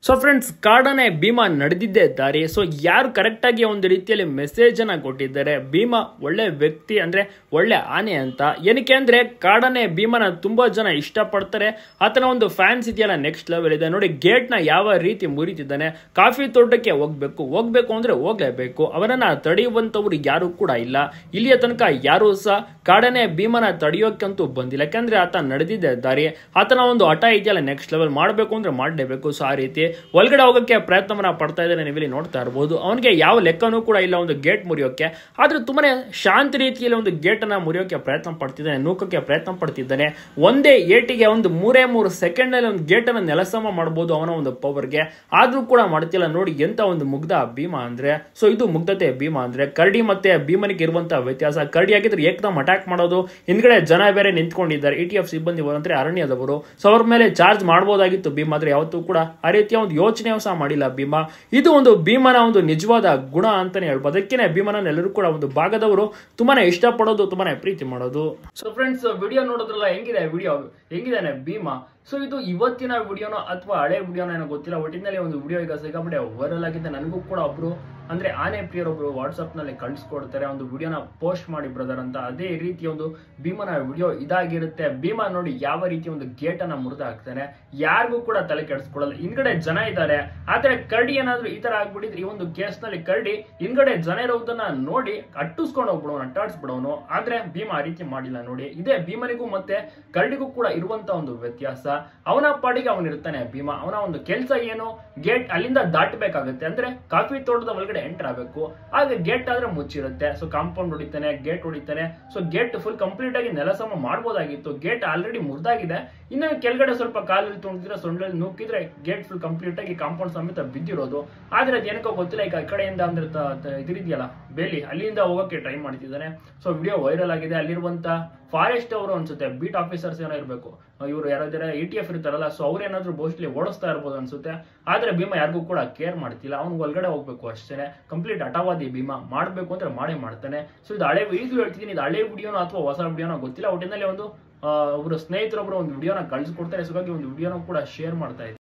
So friends, ಕಾಡಾನೆ ಭೀಮಾ ನಡೆದಿದ್ದೇ ದಾರಿ. So ಯಾರು ಕರೆಕ್ಟ್ ಆಗಿ ಒಂದು ರೀತಿಯಲ್ಲಿ ಮೆಸೇಜ್ ಅನ್ನ ಕೊಟ್ಟಿದ್ದಾರೆ, ಭೀಮಾ ಒಳ್ಳೆ ವ್ಯಕ್ತಿ ಅಂದ್ರೆ ಒಳ್ಳೆ ಆನೆ ಅಂತ. ಏನಕ್ಕೆ ಅಂದ್ರೆ ಕಾಡಾನೆ ಭೀಮನ ತುಂಬಾ ಜನ ಇಷ್ಟಪಡ್ತಾರೆ. ಆತನ ಒಂದು ಫ್ಯಾನ್ಸ್ ಇದೆಯಲ್ಲ ನೆಕ್ಸ್ಟ್ ಲೆವೆಲ್ ಇದೆ. ನೋಡಿ, ಗೇಟ್ ನ ಯಾವ ರೀತಿ ಮುರಿತಿದ್ದಾನೆ. ಕಾಫಿ ತೋಟಕ್ಕೆ ಹೋಗ್ಬೇಕು ಅಂದ್ರೆ ಹೋಗ್ಲೇಬೇಕು. ಅವನನ್ನ ತಡೆಯುವಂತವ್ರು ಯಾರು ಕೂಡ ಇಲ್ಲ. ಇಲ್ಲಿಯ ತನಕ ಯಾರು ಸಹ ಕಾಡಾನೆ ಭೀಮನ ತಡೆಯೋಕ್ಕಂತೂ ಬಂದಿಲ್ಲ. ಯಾಕಂದ್ರೆ ಆತ ನಡೆದಿದ್ದೇ ದಾರಿ. ಆತನ ಒಂದು ಹಠ ಇದೆಯಲ್ಲ ನೆಕ್ಸ್ಟ್ ಲೆವೆಲ್ ಮಾಡಬೇಕು ಅಂದ್ರೆ ಮಾಡಲೇಬೇಕು. ಸೊ ಆ ರೀತಿ ಒಳಗಡೆ ಹೋಗಕ್ಕೆ ಪ್ರಯತ್ನವನ್ನ ಪಡ್ತಾ ಇದ್ದಾನೆ. ನೀವಿಲ್ಲಿ ನೋಡ್ತಾ ಇರಬಹುದು. ಅವನಿಗೆ ಯಾವ ಲೆಕ್ಕನೂ ಕೂಡ ಇಲ್ಲ ಒಂದು ಗೇಟ್ ಮುರಿಯೋಕೆ. ಆದ್ರೆ ತುಂಬಾನೇ ಶಾಂತ ರೀತಿಯಲ್ಲಿ ಒಂದು ಗೇಟ್ ಅನ್ನ ಮುರಿಯೋಕೆ ಪ್ರಯತ್ನ ಪಡ್ತಿದ್ದಾನೆ, ನೂಕಕ್ಕೆ ಪ್ರಯತ್ನ ಪಡ್ತಿದ್ದಾನೆ. ಒಂದೇ ಏಟಿಗೆ ಒಂದು 3 ಸೆಕೆಂಡ್ ನಲ್ಲಿ ಒಂದು ಗೇಟ್ ಅನ್ನ ನೆಲಸಮ ಮಾಡಬಹುದು ಅವನ ಒಂದು ಪವರ್ಗೆ. ಆದ್ರೂ ಕೂಡ ಮಾಡ್ತಿಲ್ಲ. ನೋಡಿ ಎಂತ ಒಂದು ಮುಗ್ಧ ಭೀಮಾ ಅಂದ್ರೆ. ಸೊ ಇದು ಮುಗ್ಧತೆ ಭೀಮಾ ಅಂದ್ರೆ. ಕರಡಿ ಮತ್ತೆ ಭೀಮನಿಗೆ ಇರುವಂತಹ ವ್ಯತ್ಯಾಸ, ಕರಡಿ ಆಗಿದ್ರೆ ಏಕದಮ್ ಅಟ್ಯಾಕ್ ಮಾಡೋದು. ಹಿಂದ್ಗಡೆ ಜನ ಬೇರೆ ನಿಂತ್ಕೊಂಡಿದ್ದಾರೆ, ETF ಸಿಬ್ಬಂದಿ ಅಂದ್ರೆ ಅರಣ್ಯದವರು. ಸೊ ಅವ್ರ ಮೇಲೆ ಚಾರ್ಜ್ ಮಾಡಬಹುದಾಗಿತ್ತು ಭೀಮಾ, ಆದ್ರೆ ಯಾವತ್ತೂ ಕೂಡ ಆ ರೀತಿಯ ಒಂದು ಯೋಚನೆ ಸಹ ಮಾಡಿಲ್ಲ ಭೀಮಾ. ಇದು ಒಂದು ಭೀಮನ ಒಂದು ನಿಜವಾದ ಗುಣ ಅಂತಾನೆ ಹೇಳ್ಬೋದು. ಅದಕ್ಕೇನೆ ಭೀಮನ ಎಲ್ಲರೂ ಕೂಡ ಒಂದು ಭಾಗದವರು ತುಂಬಾನೇ ಇಷ್ಟಪಡೋದು, ತುಂಬಾನೇ ಪ್ರೀತಿ ಮಾಡೋದು. ಸೊ ಫ್ರೆಂಡ್ಸ್, ವಿಡಿಯೋ ನೋಡೋದ್ರಲ್ಲ ಹೆಂಗಿದಾನೆ ಭೀಮಾ. ಸೊ ಇದು ಇವತ್ತಿನ ವಿಡಿಯೋನೋ ಅಥವಾ ಹಳೆ ವಿಡಿಯೋನೋ ಏನೋ ಗೊತ್ತಿಲ್ಲ. ಒಟ್ಟಿನಲ್ಲಿ ಒಂದು ವಿಡಿಯೋ ಈಗ ಸಿಕ್ಕಾಪಟ್ಟೆ ವೈರಲ್ ಆಗಿದೆ. ನನಗೂ ಕೂಡ ಒಬ್ರು ಅಂದ್ರೆ ಆನೆ ಪ್ರಿಯರೊಬ್ರು ವಾಟ್ಸ್ಆಪ್ ನಲ್ಲಿ ಕಳಿಸ್ಕೊಡ್ತಾರೆ, ಒಂದು ವಿಡಿಯೋನ ಪೋಸ್ಟ್ ಮಾಡಿ ಬ್ರದರ್ ಅಂತ. ಅದೇ ರೀತಿ ಒಂದು ಭೀಮನ ವಿಡಿಯೋ ಇದಾಗಿರುತ್ತೆ. ಭೀಮಾ ನೋಡಿ ಯಾವ ರೀತಿ ಒಂದು ಗೇಟ್ ಅನ್ನ ಮುರಿದ ಹಾಕ್ತಾನೆ. ಯಾರಿಗೂ ಕೂಡ ತಲೆ ಕೆಡಿಸ್ಕೊಳ್ಳಲ್ಲ. ಹಿಂದ್ಗಡೆ ಜನ ಇದ್ದಾರೆ. ಆದ್ರೆ ಕರಡಿ ಏನಾದ್ರು ಈ ತರ ಆಗ್ಬಿಟ್ಟಿದ್ರೆ ಈ ಒಂದು ಕೇಸ್ ನಲ್ಲಿ ಕರಡಿ ಹಿಂದ್ಗಡೆ ಜನ ಇರೋದನ್ನ ನೋಡಿ ಅಟ್ಟಿಸ್ಕೊಂಡು ಹೋಗ್ಬಿಡೋನು, ಅಟ್ಟಾಡ್ಸ್ಬಿಡೋನು. ಆದ್ರೆ ಭೀಮಾ ಆ ರೀತಿ ಮಾಡಿಲ್ಲ. ನೋಡಿ, ಇದೇ ಭೀಮನಿಗೂ ಮತ್ತೆ ಕರಡಿಗೂ ಕೂಡ ಇರುವಂತ ಒಂದು ವ್ಯತ್ಯಾಸ. ಅವನ ಪಾಡಿಗೆ ಅವನಿರ್ತಾನೆ ಭೀಮಾ. ಅವನ ಒಂದು ಕೆಲಸ ಏನು, ಗೇಟ್ ಅಲ್ಲಿಂದ ದಾಟಬೇಕಾಗುತ್ತೆ. ಅಂದ್ರೆ ಕಾಫಿ ತೋಟದ ಒಳಗಡೆ ಎಂಟರ್ ಆಗಬೇಕು. ಆದ್ರೆ ಗೇಟ್ ಆದ್ರೆ ಮುಚ್ಚಿರುತ್ತೆ. ಸೊ ಕಾಂಪೌಂಡ್ ಹೊಡಿತಾನೆ, ಗೇಟ್ ಹೊಡಿತಾನೆ. ಸೊ ಗೇಟ್ ಫುಲ್ ಕಂಪ್ಲೀಟ್ ಆಗಿ ನೆಲಸಮ ಮಾಡಬಹುದಾಗಿತ್ತು. Gate already ಮುರಿದಾಗಿದೆ. ಇನ್ನು ಕೆಳಗಡೆ ಸ್ವಲ್ಪ ಕಾಲಲ್ಲಿ ತುಂಬಿದ್ರೆ, ಸೊಂಡಲ್ಲಿ ನೂಕಿದ್ರೆ ಗೇಟ್ ಫುಲ್ ಕಂಪ್ಲೀಟ್ ಆಗಿ ಕಾಂಪೌಂಡ್ ಸಮೇತ ಬಿದ್ದಿರೋದು. ಆದ್ರೆ ಅದೇನಕ್ಕೋ ಗೊತ್ತಿಲ್ಲ. ಈಗ ಈ ಕಡೆಯಿಂದ ಅಂದ್ರೆ ಇದಿದೆಯಲ್ಲ ಬೇಲಿ, ಅಲ್ಲಿಂದ ಹೋಗಕ್ಕೆ ಟ್ರೈ ಮಾಡ್ತಿದ್ದಾನೆ. ಸೊ ವಿಡಿಯೋ ವೈರಲ್ ಆಗಿದೆ. ಅಲ್ಲಿರುವಂತ ಫಾರೆಸ್ಟ್ ಅವರು ಅನ್ಸುತ್ತೆ, ಬೀಟ್ ಆಫೀಸರ್ಸ್ ಏನೋ ಇರಬೇಕು, ಇವರು ಯಾರಾದ್ರೆ ETF ಇರ್ತಾರಲ್ಲ. ಸೊ ಅವ್ರೇನಾದ್ರೂ ಮೋಸ್ಟ್ಲಿ ಓಡಿಸ್ತಾ ಇರ್ಬೋದು ಅನ್ಸುತ್ತೆ. ಆದ್ರೆ ಭೀಮಾ ಯಾರಿಗೂ ಕೂಡ ಕೇರ್ ಮಾಡ್ತಿಲ್ಲ. ಅವ್ನು ಒಳಗಡೆ ಹೋಗ್ಬೇಕು ಅಷ್ಟೇ. ಕಂಪ್ಲೀಟ್ ಹಠವಾದಿ ಭೀಮಾ. ಮಾಡ್ಬೇಕು ಅಂದ್ರೆ ಮಾಡೇ ಮಾಡ್ತಾನೆ. ಸೊ ಇದು ಹಳೆ ಈಗಲೂ ಹೇಳ್ತಿದ್ದೀನಿ, ಇದು ಹಳೆ ವಿಡಿಯೋನೋ ಅಥವಾ ಹೊಸ ವಿಡಿಯೋನೋ ಗೊತ್ತಿಲ್ಲ. ಒಟ್ಟಿನಲ್ಲಿ ಒಂದು ಒಬ್ರು ಸ್ನೇಹಿತರೊಬ್ರು ಒಂದು ವಿಡಿಯೋನ ಕಳಿಸ್ಕೊಡ್ತಾರೆ. ಸೊ ಹಾಗಾಗಿ ಒಂದು ವಿಡಿಯೋನ ಕೂಡ ಶೇರ್ ಮಾಡ್ತಾ ಇದ್ದೀನಿ.